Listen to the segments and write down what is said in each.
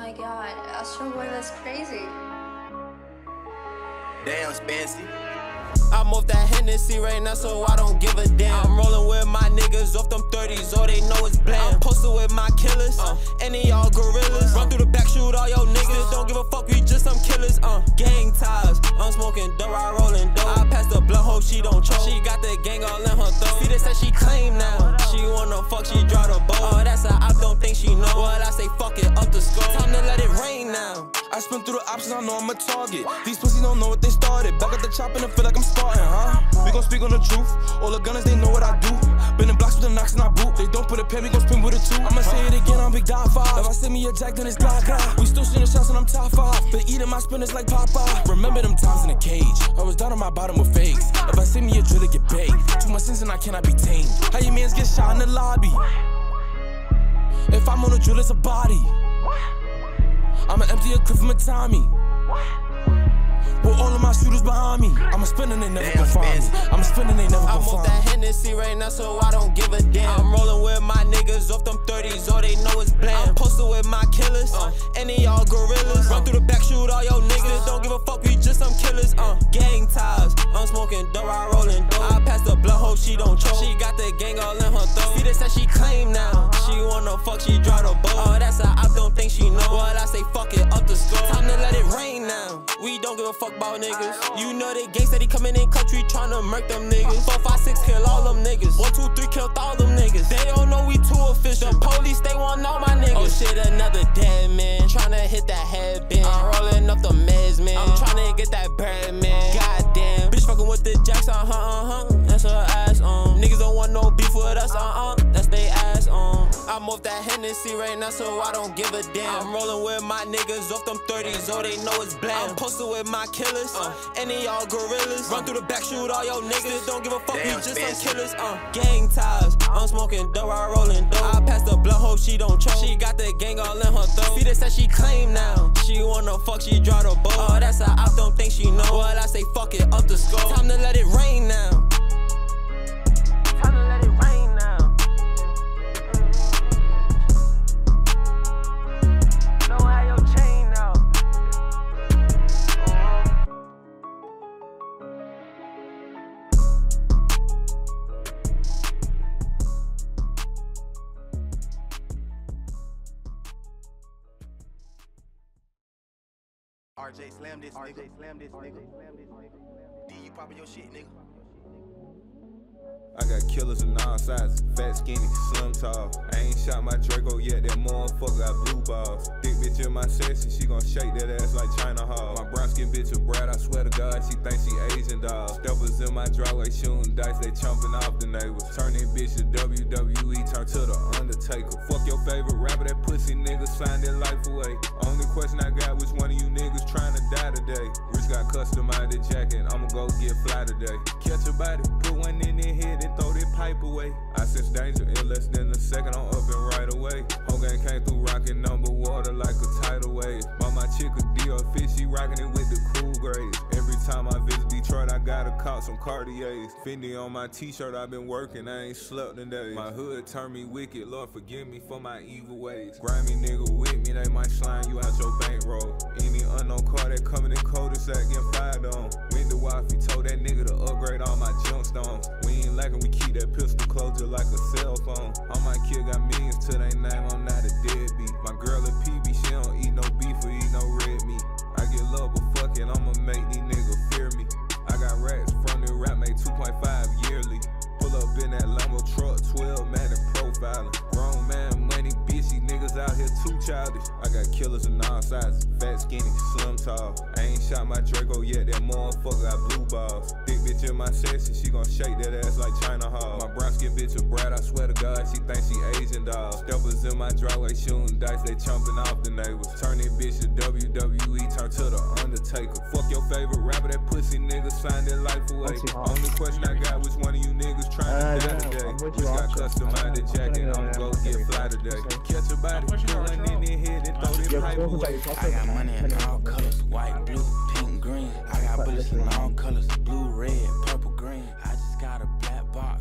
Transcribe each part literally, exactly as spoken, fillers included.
my god, Astro Boy, that's crazy. Damn, Spancy. I'm off that Hennessy right now, so I don't give a damn. I'm rolling with my niggas off them thirties, all they know is blam. I'm posted with my killers, uh, any y'all gorillas. Run through the back, shoot all your niggas. Don't give a fuck, we just some killers. Uh, gang ties, I'm smoking dope, I rolling dope. I pass the blunt, hope she don't choke. She got the gang all in her throat. See, they said she claim now. She wanna fuck, she draw the bow. Oh, that's a op, don't think she know. Well, I say fuck it, up the scope. Time to let it rain now. I spin through the options, I know I'm a target. These pussies don't know what they started. Back at the chop and I feel like I'm starting, huh? We gon' speak on the truth. All the gunners, they know what I do. Been in blocks with the knocks and I boot. They don't put a pen, we gon' spin with a two. I'ma say it again, I'm big dot five. If I send me a jack, then it's glad glad. We still shooting shots and I'm top five. Been eating my spinners like Popeye. Remember them times in the cage. I was down on my bottom with fakes. If I send me a drill, it get baked. Too much sins and I cannot be tamed. How your mans get shot in the lobby? If I'm on a drill, it's a body. I'ma empty a clip from a Tommy. With all of my shooters behind me. I'm a spinning, they never gon' find me. I'm a spinning, they never gon' find me. I'm off that Hennessy right now, so I don't give a damn. I'm rolling with my niggas off them thirties, all they know is blam. I'm posted with my killers, uh, any y'all gorillas. Run through the back, shoot all your niggas. Don't give a fuck, we just some killers. Uh, gang ties, I'm smoking dope, I rolling dope. I pass the blunt, hope she don't choke. She got the gang all in her throat. See, they said she claim now. She wanna fuck, she draw the bow. Oh, that's a op, don't think she know. Well, I say fuck it, up the scope. Time to let it rain now. We don't give a fuck about niggas. You know they gang steady coming in country tryna murk them niggas. Four, five, six, kill all them niggas. One, two, three, kill all them niggas. They don't know we too official. The police, they want all my niggas. Oh shit, another dead man. Tryna hit that headband. I'm rolling up the meds, man. I'm tryna get that bread, man. Goddamn. Bitch fucking with the jacks, uh huh, uh huh. That's her ass on. Um. Niggas don't want no beef with us, uh uh. That's they ass on. Um. I'm off that Hennessy right now, so I don't give a damn. I'm rolling with my niggas off them thirties, all they know is blam. I'm posted with my killers, uh, any y'all gorillas. Run through the back, shoot all your niggas. Don't give a fuck, we just some killers. Uh, gang ties, I'm smoking dope, I rolling dope. I pass the blunt, hope she don't choke. She got the gang all in her throat. See, they said she claim now. She wanna fuck, she draw the bow. Oh, that's a op, don't think she know. Well, I say fuck it, up the scope. Time to let it rain now. Time to let it rain now. Know how your chain now. R J slam this nigga. R J slam this nigga. D, you poppin' your shit, nigga. I got killers of nine sizes, fat, skinny, slim, tall. I ain't shot my Draco yet, that motherfucker got blue balls. Thick bitch in my section, she gon' shake that ass like China Hall. My brown skin bitch a brat, I swear to God, she thinks she Asian dog. Steppers in my driveway shooting dice, they chomping off the neighbors. Turn that bitch to W W E, turn to the Undertaker. Fuck your favorite rapper, that pussy nigga signed their life away. Only question I got, which one of you niggas trying to die today? Rich got customized jacket, I'ma go get fly today. Catch a body, put one in their head and throw that pipe away. I sense danger in less than a second, I'm up and right away. Whole gang came through rocking number water like a tidal wave. By my chick a Dior fish, she rocking it with the cool grades. Every time I visit Detroit, I gotta cop some Cartiers. Fendi on my t-shirt, I've been working, I ain't slept in days. My hood turned me wicked, Lord forgive me for my evil ways. Grimy nigga with me, they might slime you out your bankroll. Any unknown car that coming in cul-de-sac getting fired on. Window wifey told that nigga to upgrade all my gemstones. We ain't lacking, we keep that pistol close just like a cell phone. All my kids got millions to their name, I'm not a deadbeat. My girl a P B, she don't eat no beef or eat no red meat. I get love, but fuck it, I'ma make these niggas fear me. I got racks from the rap, made two point five yearly. Pull up in that Lambo truck, twelve man and profiling. Grown man, money, bitch, these niggas out here too childish. I got killers of nine sizes, fat, skinny, slim, tall. I ain't shot my Draco yet, that motherfucker got blue balls. Thick bitch in my section, she gon' shake that ass like China Hall. My brown skin bitch a brat, I swear to God, she thinks she Asian dog. Steppers in my driveway shooting dice, they chomping off the neighbors. Turn that bitch to W W E, turn to the Undertaker. Fuck your favorite rapper, that pussy nigga signed their life away. Only question I got, which one of you niggas trying to die today? Which got customized jacket, I'ma go get fly today. Catch a body, put one in their head and throw that pipe away. I got money in all colors, white, blue, pink, green. I got bullets in all colors, blue, red, purple, green. I just got a black box, turn that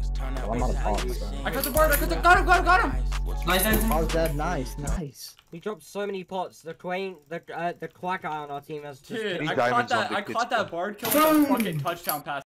I'm not a boss. I cut the bird. I cut the. Got him. Got him. Got him. Nice. I was dead. Nice. Nice. We dropped so many pots. The Quain, the uh, the Quack guy on our team has just. Dude, These I caught diamonds on that. the I kids caught that club. bard kill with a fucking touchdown pass.